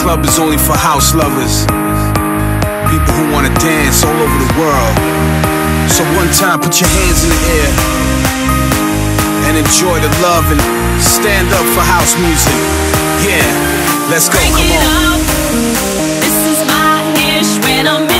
club is only for house lovers, people who wanna dance all over the world. So one time put your hands in the air and enjoy the love and stand up for house music. Yeah, let's go, come on. This is my ish when I'm